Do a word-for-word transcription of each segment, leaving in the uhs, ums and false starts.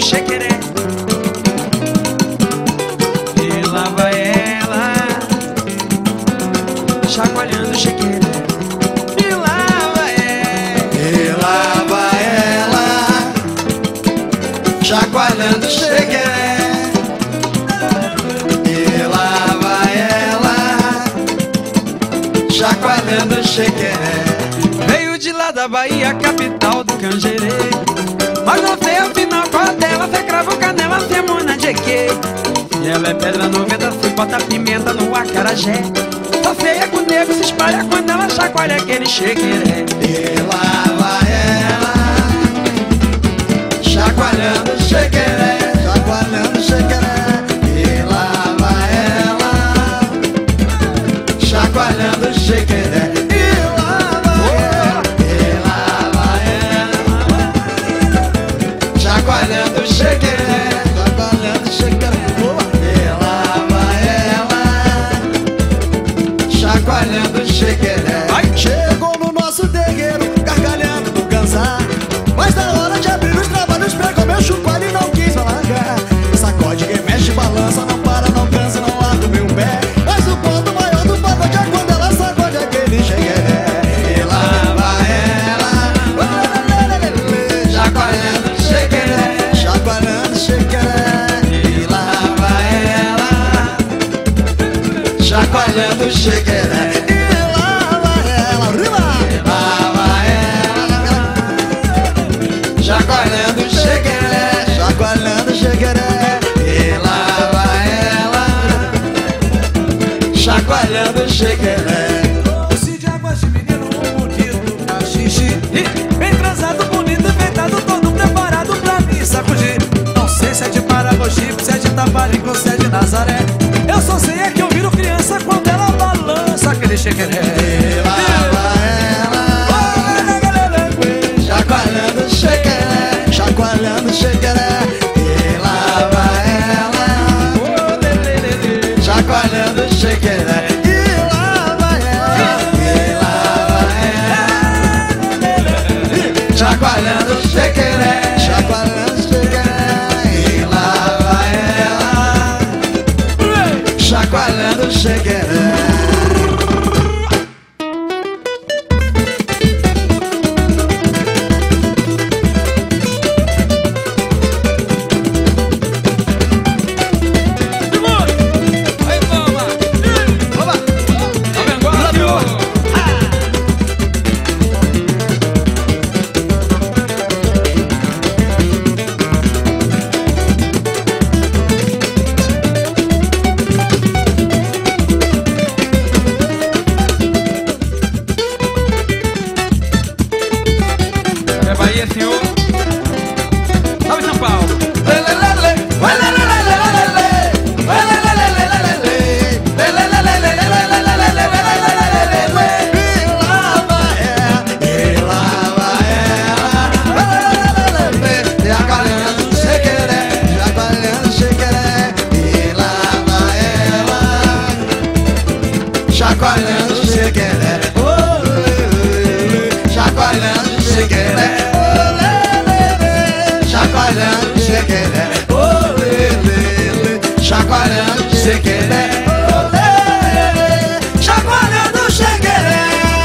chequeré. E lá vai ela, chacoalhando chequeré. E lá vai ela, E lá vai ela, chacoalhando chequeré. E lá vai ela, chacoalhando chequeré. veio de lá da Bahia, capital do Canjerê. Mas não sei afinal qual dela, cê cravo, canela, cê mona de quê? E ela é pedra noventa, se bota pimenta no acarajé. Só feia com o nego se espalha quando ela chacoalha aquele chequeré. E lá vai ela, chacoalhando chequeré, chacoalhando chequeré. E lá vai ela, chacoalhando chequeré. E lá vai ela, e lá vai ela, chacoalhando chequeré, chacoalhando chequeré. E lá vai ela, chacoalhando chequeré. Chegou no nosso terreiro, gargalhando do cansar. Mas na hora de abrir os trabalhos, pegou meu chupado e não quis largar. Sacode, remexe, balança, não para, não cansa, não larga o meu pé. Mas o ponto maior do pagode é quando ela sacode aquele chegueré. E lá vai ela, chacoalhando chegueré, chacoalhando chegueré. E lá vai ela, chacoalhando chegueré. Chacoalhando chequeré, chacoalhando chequeré. E lá vai ela, chacoalhando chequeré. Doce de águas de menino, um bonito caxixe. Bem transado, bonito, enfeitado, todo preparado pra me sacudir. Não sei se é de Paragogipe, se é de Taparico, se é de Nazaré. Eu só sei é que eu viro criança quando ela balança aquele chequeré. E lá vai ela, chacoalhando chequeré, chacoalhando chequeré. E lá vai ela, chacoalhando chequeré. E lá vai ela, e lá vai ela, chacoalhando chequeré, chacoalhando chequeré. E lá vai ela, chacoalhando chequeré. Bahia, senhor. Salve São Paulo. Chacoalhando chequeré, chacoalhando chequeré, chacoalhando chequeré, chacoalhando chequeré, chacoalhando chequeré.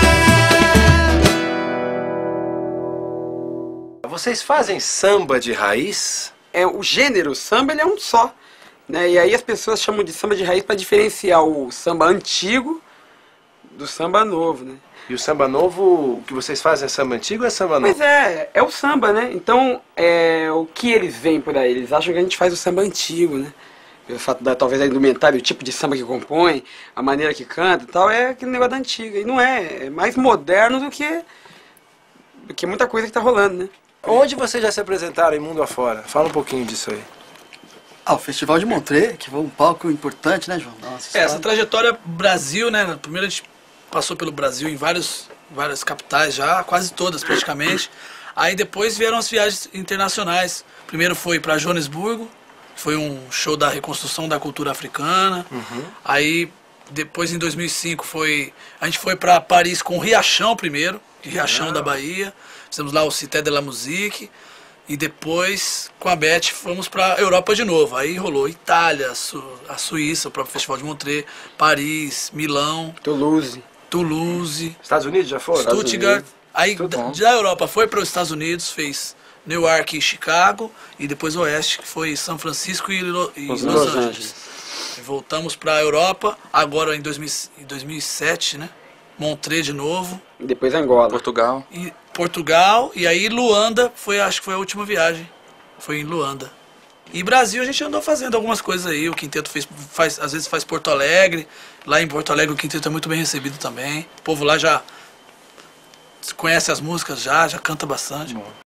Vocês fazem samba de raiz? É, o gênero samba ele é um só, né? E aí as pessoas chamam de samba de raiz para diferenciar o samba antigo do samba novo, né? E o samba novo, o que vocês fazem é samba antigo ou é samba novo? Mas é, é o samba, né? Então, é, o que eles veem por aí? Eles acham que a gente faz o samba antigo, né? Pelo fato da, talvez, a indumentária, o tipo de samba que compõe, a maneira que canta e tal, é aquele negócio da antiga. E não é, é mais moderno do que, do que muita coisa que tá rolando, né? Onde vocês já se apresentaram em mundo afora? Fala um pouquinho disso aí. Ah, o Festival de Montreux, que foi um palco importante, né, João? Nossa, É, essa trajetória Brasil, né? Primeiro a gente passou pelo Brasil em vários, várias capitais já, quase todas praticamente. Aí depois vieram as viagens internacionais. Primeiro foi para Joanesburgo, foi um show da reconstrução da cultura africana. Uhum. Aí depois em dois mil e cinco foi, a gente foi para Paris com o Riachão primeiro, de Riachão Não. da Bahia. Fizemos lá o Cité de la Musique. E depois, com a Beth, fomos pra Europa de novo. Aí rolou Itália, Su a Suíça, o próprio Festival de Montreux, Paris, Milão, Toulouse. Toulouse, Estados Unidos já foram? Estados Stuttgart. Unidos. Aí Tudo da, bom. da Europa foi para os Estados Unidos, fez Newark e Chicago, e depois o Oeste, que foi São Francisco e, Lo e Los, Los Angeles. Angeles. E voltamos para a Europa, agora em, dois mil, em dois mil e sete, né? Montreux de novo, E depois Angola. Portugal. e Portugal, e aí Luanda, foi, acho que foi a última viagem, foi em Luanda. E Brasil a gente andou fazendo algumas coisas aí, o Quinteto fez, faz, às vezes faz Porto Alegre, lá em Porto Alegre o Quinteto é muito bem recebido também, o povo lá já conhece as músicas já, já canta bastante.